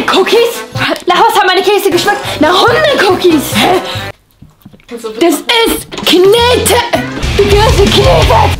Hundecookies? Nach was haben meine Kekse geschmeckt? Nach Hundecookies. Hä? Das ist Knete. Die Kekse Knete.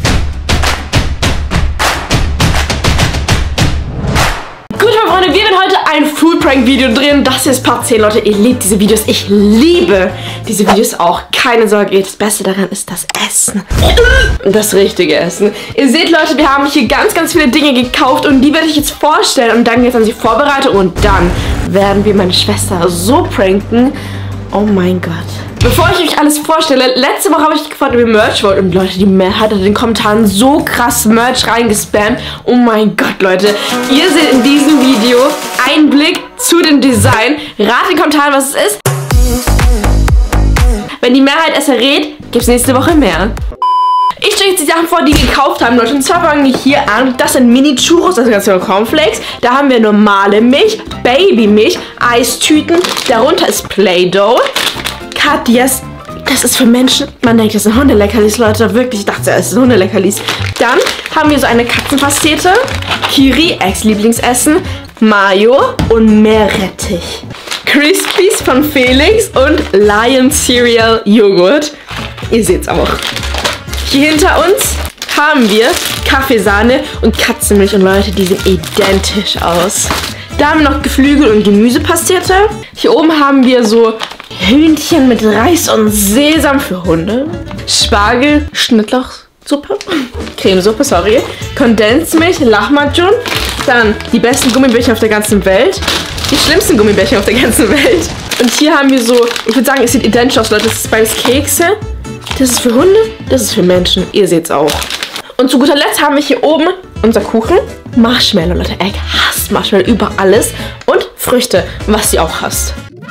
Gut, meine Freunde, wir werden heute ein Food Prank Video drehen. Das hier ist Part 10, Leute. Ihr liebt diese Videos. Ich liebe diese Videos auch. Keine Sorge, das Beste daran ist das Essen. Das richtige Essen. Ihr seht, Leute, wir haben hier ganz, ganz viele Dinge gekauft und die werde ich jetzt vorstellen. Und dann geht es an die Vorbereitung und dann werden wir meine Schwester so pranken. Oh mein Gott. Bevor ich euch alles vorstelle, letzte Woche habe ich gefragt, ob ihr Merch wollt. Und Leute, die Mehrheit hat in den Kommentaren so krass Merch reingespammt. Oh mein Gott, Leute. Ihr seht in diesem Video einen Blick zu dem Design. Rat in den Kommentaren, was es ist. Wenn die Mehrheit es errät, gibt es nächste Woche mehr. Ich stelle jetzt die Sachen vor, die wir gekauft haben, Leute. Und zwar fangen wir hier an. Das sind Mini-Churros, das sind ganz viele Cornflakes. Da haben wir normale Milch, Babymilch, Eistüten. Darunter ist Play-Doh. Katjes, das ist für Menschen. Man denkt, das sind Hundeleckerlis, Leute. Wirklich, ich dachte, es sind Hundeleckerlis. Dann haben wir so eine Katzenpastete. Kiri, Ex-Lieblingsessen. Mayo und Meerrettich. Crispies von Felix und Lion Cereal Joghurt. Ihr seht's auch. Hier hinter uns haben wir Kaffeesahne und Katzenmilch. Und Leute, die sehen identisch aus. Da haben wir noch Geflügel und Gemüsepastete. Hier oben haben wir so Hühnchen mit Reis und Sesam für Hunde. Spargel, Schnittlauchsuppe, Cremesuppe, sorry. Kondensmilch, Lahmacun. Dann die besten Gummibärchen auf der ganzen Welt. Die schlimmsten Gummibärchen auf der ganzen Welt. Und hier haben wir so, ich würde sagen, es sieht identisch aus, Leute. Das ist beides Kekse. Das ist für Hunde, das ist für Menschen. Ihr seht's auch. Und zu guter Letzt haben wir hier oben unser Kuchen. Marshmallow, Leute. Egg hasst Marshmallow über alles. Und Früchte, was sie auch hasst.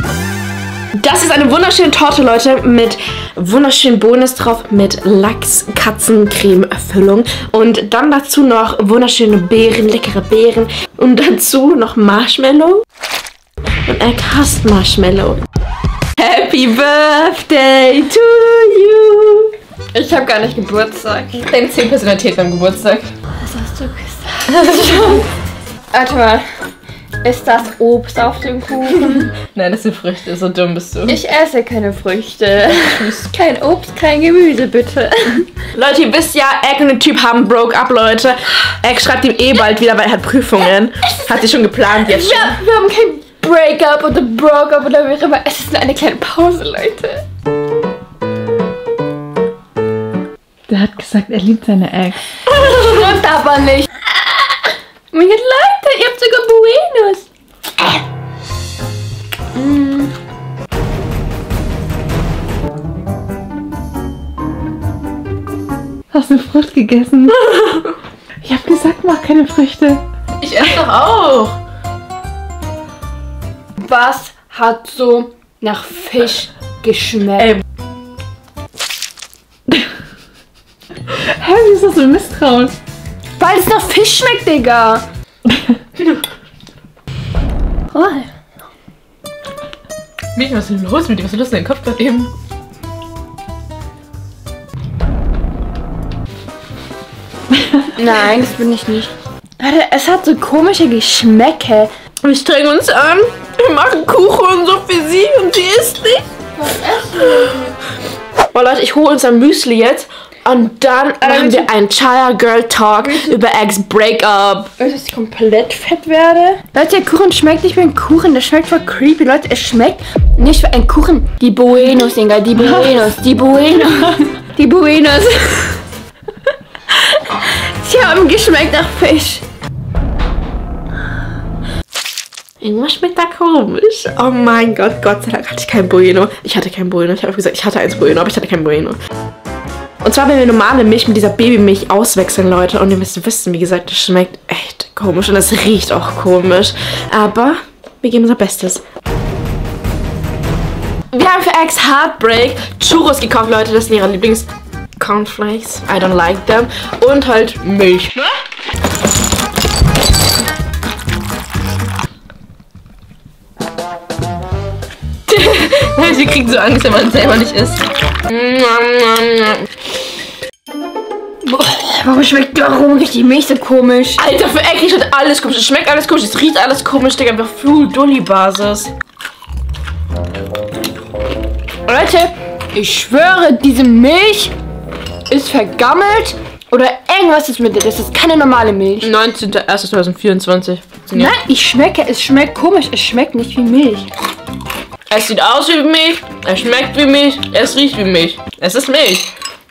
Das ist eine wunderschöne Torte, Leute, mit wunderschönen Bonis drauf, mit Lachs-Katzencreme-Füllung. Und dann dazu noch wunderschöne Beeren, leckere Beeren. Und dazu noch Marshmallow. Und Egg hasst Marshmallow. Happy Birthday to you! Ich habe gar nicht Geburtstag. Deine 10 Personalität beim Geburtstag. Was hast du gesagt? Warte mal. Ist das Obst auf dem Kuchen? Nein, das sind Früchte. So dumm bist du. Ich esse keine Früchte. Kein Obst, kein Gemüse, bitte. Leute, ihr wisst ja, Egg und der Typ haben broke up, Leute. Egg schreibt ihm eh bald wieder, weil er hat Prüfungen. Hat sie schon geplant jetzt schon. Wir haben kein Breakup oder Broke-up oder wie auch immer. Es ist nur eine kleine Pause, Leute. Der hat gesagt, er liebt seine Ex. Stimmt aber nicht. Oh mein Gott, Leute, ihr habt sogar Buenos. Hast du eine Frucht gegessen? Ich hab gesagt, mach keine Früchte. Ich esse doch auch. Was hat so nach Fisch geschmeckt? Hä, wie ist das so misstrauisch? Weil es nach Fisch schmeckt, Digga. Oh. Mädchen, was ist denn los mit dir? Was ist los in deinem Kopf gerade eben? Nein, das bin ich nicht. Warte, es hat so komische Geschmäcke. Wir strengen uns an. Wir machen Kuchen und so für sie und sie isst nicht. Was essen wir? Boah, Leute, ich hole uns ein Müsli jetzt. Und dann machen wir einen Child-Girl-Talk über Eggs Breakup. Dass ich komplett fett werde. Leute, der Kuchen schmeckt nicht wie ein Kuchen. Der schmeckt voll creepy. Leute, es schmeckt nicht wie ein Kuchen. Die Buenos, Digga. Die Buenos. Die Buenos. Die Buenos. Sie haben geschmeckt nach Fisch. Irgendwas schmeckt da komisch. Oh mein Gott, Gott sei Dank hatte ich kein Bueno. Ich hatte kein Bueno. Ich habe gesagt, ich hatte eins Bueno, aber ich hatte kein Bueno. Und zwar, wenn wir normale Milch mit dieser Babymilch auswechseln, Leute. Und ihr müsst wissen, wie gesagt, das schmeckt echt komisch. Und das riecht auch komisch. Aber wir geben unser Bestes. Wir haben für Eggs Heartbreak Churros gekauft, Leute. Das sind ihre Lieblings-Cornflakes. I don't like them. Und halt Milch, ne? Sie kriegt so Angst, wenn man es selber nicht isst. Warum schmeckt richtig Milch so komisch? Alter, für Eck riecht alles komisch. Es schmeckt alles komisch, es riecht alles komisch, Digga. Einfach Dulli-Basis. Leute, ich schwöre, diese Milch ist vergammelt oder irgendwas ist mit der. Das ist keine normale Milch. 19.01.2024. Nein, es schmeckt komisch. Es schmeckt nicht wie Milch. Es sieht aus wie Milch, es schmeckt wie Milch, es riecht wie Milch. Es ist Milch.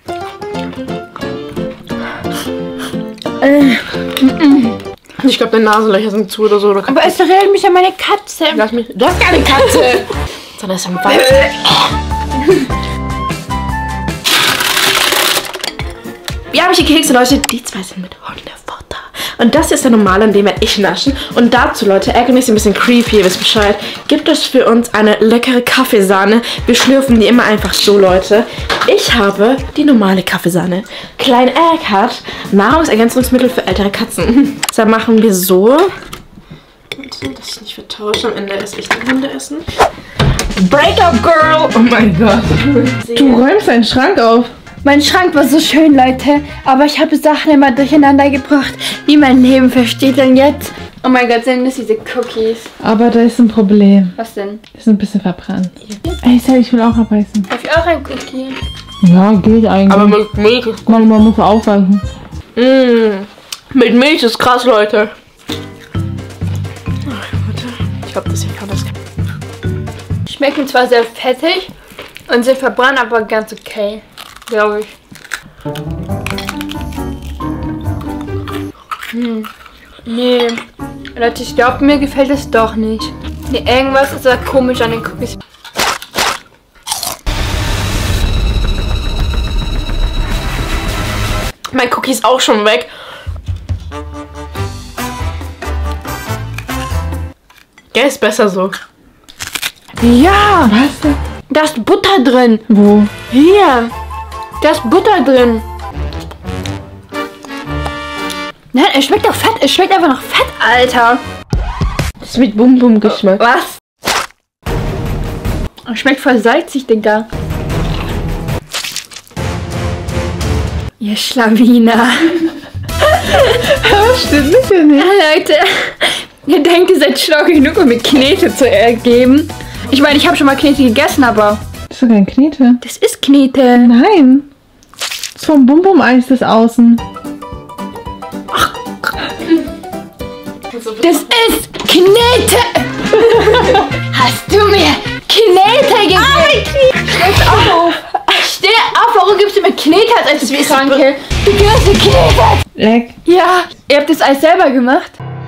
Ich glaube, deine Nasenlöcher sind zu oder so. Oder Aber es erinnert mich an meine Katze. Lass mich. Du hast keine Katze! Sondern es ist ein Wald. Wir haben hier Kekse, Leute. Die zwei sind mit Hundefutter. Und das hier ist der normale, den werde ich naschen. Und dazu, Leute, Egg und ich sind ein bisschen creepy, ihr wisst Bescheid. Gibt es für uns eine leckere Kaffeesahne. Wir schlürfen die immer einfach so, Leute. Ich habe die normale Kaffeesahne. Klein Egg hat Nahrungsergänzungsmittel für ältere Katzen. So, machen wir so. Warte, dass ich nicht vertausche. Am Ende esse ich die Hunde essen. Breakup Girl! Oh mein Gott. Du räumst deinen Schrank auf. Mein Schrank war so schön, Leute. Aber ich habe Sachen immer durcheinander gebracht, die mein Leben versteht. Und jetzt... Oh mein Gott, sind das diese Cookies? Aber da ist ein Problem. Was denn? Die sind ein bisschen verbrannt. Ey, Sally, ich will auch abbeißen. Darf ich auch ein Cookie? Ja, geht eigentlich. Aber mit Milch. Man muss aufweichen. Mit Milch ist krass, Leute. Ich glaube, das hier kann das. Schmecken zwar sehr fettig und sind verbrannt, aber ganz okay. Glaube ich. Nee. Leute, ich glaube, mir gefällt es doch nicht. Nee, irgendwas ist da komisch an den Cookies. Mein Cookie ist auch schon weg. Der ist besser so. Ja! Was denn? Da ist Butter drin. Wo? Hier. Da ist Butter drin. Nein, es schmeckt doch fett. Es schmeckt einfach nach Fett, Alter. Das ist mit Bum-Bum-Geschmack. Was? Es schmeckt voll salzig, Digga. Ihr Schlawiner. Das stimmt nicht. Ja, Leute. Ihr denkt, ihr seid schlau genug, um mir Knete zu ergeben. Ich meine, ich habe schon mal Knete gegessen, aber... Das ist doch kein Knete. Das ist Knete. Nein. Das ist vom Bum-Bum-Eis das Außen. Das ist Knete. Hast du mir Knete gegeben? Steh auf. Steh auf. Warum gibst du mir Knete als Essenskranke? Du gibst mir Knete. Leck. Ja. Ihr habt das Eis selber gemacht?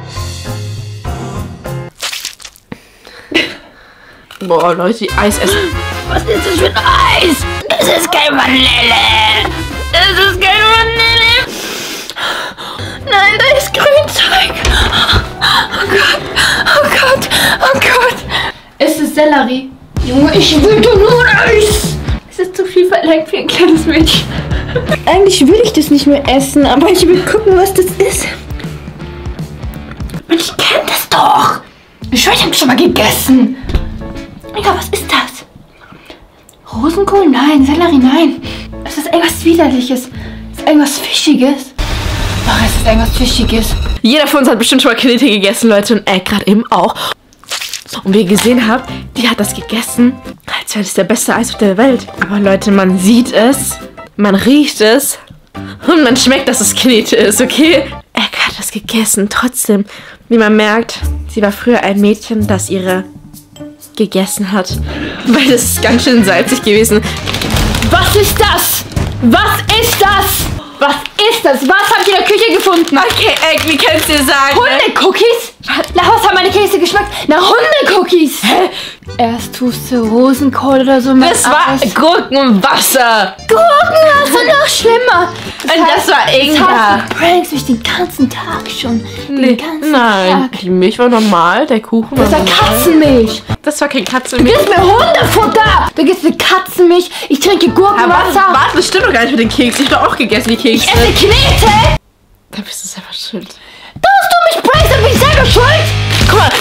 Boah, Leute, die Eis essen. Was ist das für ein Eis? Das ist kein Vanille. Das ist kein Vanille. Nein, da ist Grünzeug. Oh Gott. Oh Gott. Oh Gott. Es ist Sellerie. Junge, ich will doch nur Eis. Es ist zu viel verlangt für ein kleines Mädchen. Eigentlich will ich das nicht mehr essen, aber ich will gucken, was das ist. Und ich kenne das doch. Ich schwöre, ich habe schon mal gegessen. Digga, was ist das? Rosenkohl? Nein. Sellerie? Nein. Es ist irgendwas Widerliches. Es ist irgendwas Fischiges. Ach, es ist irgendwas Fischiges. Jeder von uns hat bestimmt schon mal Knete gegessen, Leute, und gerade eben auch. Und wie ihr gesehen habt, die hat das gegessen, als wäre das der beste Eis auf der Welt. Aber Leute, man sieht es, man riecht es und man schmeckt, dass es Knete ist, okay? Egg hat das gegessen, trotzdem. Wie man merkt, sie war früher ein Mädchen, das ihre gegessen hat. Weil das ist ganz schön salzig gewesen. Was ist das? Was ist das? Was ist das? Was habt ihr in der Küche gefunden? Okay, Egg, wie kannst du dir sagen? Hundecookies? Nach was haben meine Kekse geschmeckt? Nach Hundecookies. Hä? Erst tust du Rosenkohl oder so mit Das war Eis. Gurkenwasser. Gurkenwasser, noch schlimmer. Und das war Ingwer. Du prankst mich den ganzen Tag schon. Den ganzen Nein, Tag. die Milch war normal, der Kuchen war Das war normal. Katzenmilch. Das war kein Du Katzenmilch. gibst mir Hundefutter. Du gibst mir Katzenmilch. Ich trinke Gurkenwasser. Warte, das stimmt doch gar nicht mit den Keksen. Ich habe auch gegessen, die Kekse. Ich esse Knete. Da bist du selber schuld. Dass du mich prankst, dann bin ich selber schuld. Guck mal,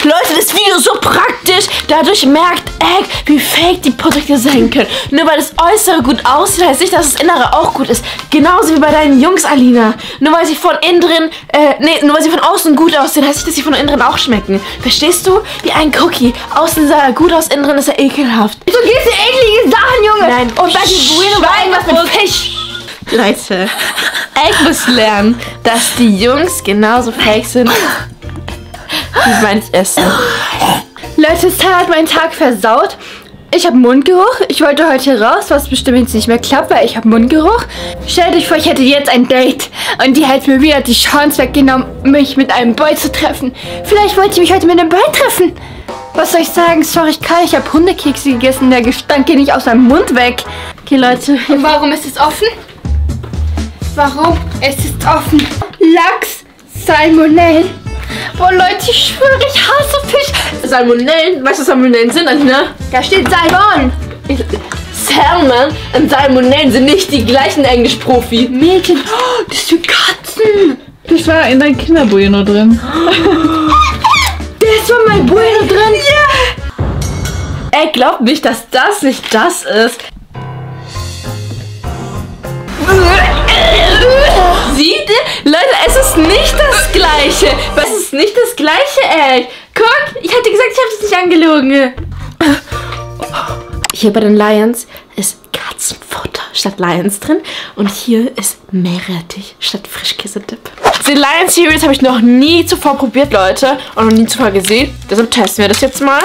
Leute, das Video ist so praktisch. Dadurch merkt Egg, wie fake die Produkte sein können. Nur weil das Äußere gut aussieht, heißt nicht, dass das Innere auch gut ist. Genauso wie bei deinen Jungs, Alina. Nur weil sie von innen drin, nur weil sie von außen gut aussehen, heißt nicht, dass sie von innen drin auch schmecken. Verstehst du? Wie ein Cookie. Außen sah er gut aus, innen drin ist er ekelhaft. Du gehst dir eklige Sachen, Junge. Nein. Und bei die Bueno war irgendwas mit Fisch. Leute, Egg muss lernen, dass die Jungs genauso fake sind wie manch Essen. Leute, Sarah hat meinen Tag versaut. Ich habe Mundgeruch. Ich wollte heute raus, was bestimmt jetzt nicht mehr klappt, weil ich habe Mundgeruch. Stellt euch vor, ich hätte jetzt ein Date und die hat mir wieder die Chance weggenommen, mich mit einem Boy zu treffen. Vielleicht wollte ich mich heute mit einem Boy treffen. Was soll ich sagen? Sorry, ich habe Hundekekse gegessen. Der Gestank geht nicht aus meinem Mund weg. Okay, Leute. Und warum ist es offen? Warum? Es ist offen. Lachs, Salmonellen. Boah, Leute, ich schwöre, ich hasse Fisch. Salmonellen, weißt du, was Salmonellen sind, Alina? Da steht Salmon. Salmon und Salmonellen sind nicht die gleichen Englisch-Profi. Mädchen, oh, das sind Katzen. Das war in deinem Kinderbueno drin. Der ist von meinem Bueno drin. Yeah. Ey, glaubt nicht, dass das nicht das ist. Seht ihr? Leute, es ist nicht das Gleiche. Es ist nicht das Gleiche, ey. Guck, ich hatte gesagt, ich habe es nicht angelogen. Hier bei den Lions ist Katzenfutter statt Lions drin. Und hier ist Meerrettich statt Frischkäse-Dip. Den Lions Series habe ich noch nie zuvor probiert, Leute. Und noch nie zuvor gesehen. Deshalb testen wir das jetzt mal.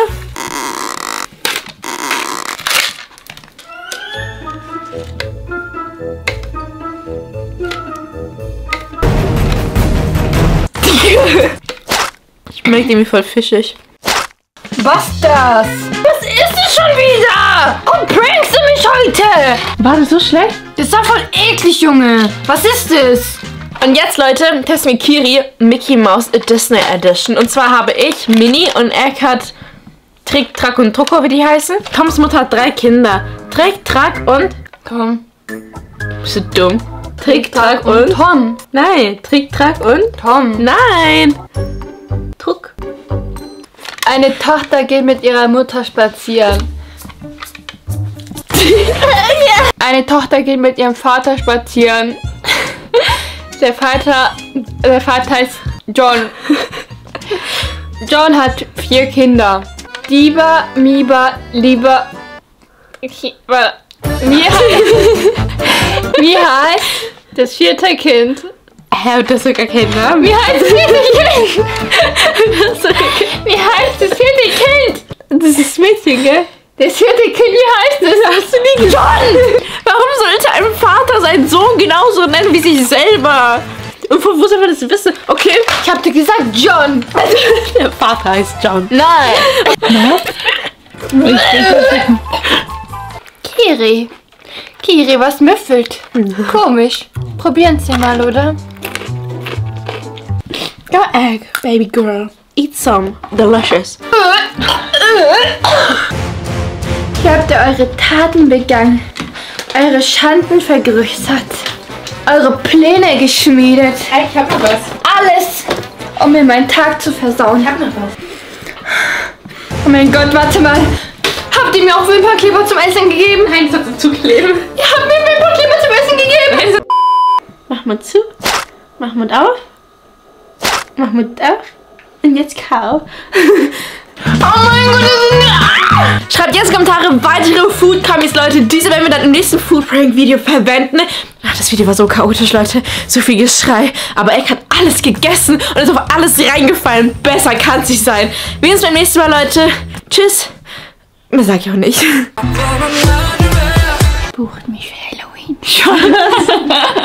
Schmeckt irgendwie voll fischig. Was das? Was ist es schon wieder? Und prankst du mich heute? War das so schlecht? Das war voll eklig, Junge. Was ist es? Und jetzt, Leute, testen wir Kiri Mickey Mouse Disney Edition. Und zwar habe ich Mini und Egg hat Trick, Track und Troko, wie die heißen. Toms Mutter hat 3 Kinder. Trick, Track und... Tom. Bist du dumm? Trick, Track und... Tom. Nein, Trick, Track und... Tom. Nein! Druck. Eine Tochter geht mit ihrer Mutter spazieren. Eine Tochter geht mit ihrem Vater spazieren. Der Vater heißt John. John hat 4 Kinder. Diba, Miba, Lieber. Wie heißt das 4. Kind? Hä, das ist gar kein Name. Wie heißt das 4. Kind? Wie heißt das 4. Kind? Das ist Mädchen, gell? Das 4. Kind, wie heißt das? Hast du nie John? Warum sollte ein Vater seinen Sohn genauso nennen wie sich selber? Und von wo soll man das wissen? Okay. Ich hab dir gesagt, John. Der Vater heißt John. Nein. Kiri, was müffelt? Komisch. Probieren's ja mal, oder? Go Egg, baby girl. Eat some. Delicious. Ihr habt ja eure Taten begangen. Eure Schanden vergrößert. Eure Pläne geschmiedet. Ey, ich hab noch was. Alles, um mir meinen Tag zu versauen. Ich hab noch was. Oh mein Gott, warte mal. Habt ihr mir auch Wimperkleber zum Essen gegeben? Nein, das hat so zukleben. Ihr habt mir Wimperkleber zum Essen gegeben? Mach mal zu. Mach Mund auf. Mach Mund auf. Und jetzt kau. Oh mein Gott, das ist... Schreibt jetzt in die Kommentare weitere Food Commies, Leute. Diese werden wir dann im nächsten Food Prank Video verwenden. Ach, das Video war so chaotisch, Leute. So viel Geschrei. Aber Egg hat alles gegessen und ist auf alles reingefallen. Besser kann es nicht sein. Wir sehen uns beim nächsten Mal, Leute. Tschüss. Mehr sag ich auch nicht. Bucht mich für Halloween.